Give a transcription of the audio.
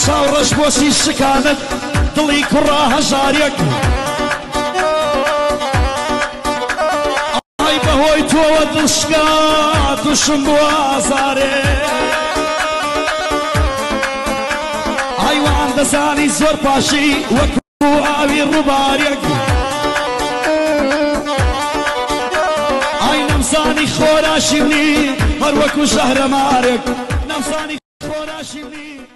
چاوڕەش بۆچی شکانت دڵی کوڕا هەژارێک ئای بەهۆی تۆوە دڵشکا تووشم بۆ ئازارێ ئایوان دەزانی زۆر پاشی وەکو ئاوی ڕووبارێک ئای نەمزانی خۆراشی منی هەر وەکو شەهرەمارێک نەمزانی خۆراشی منی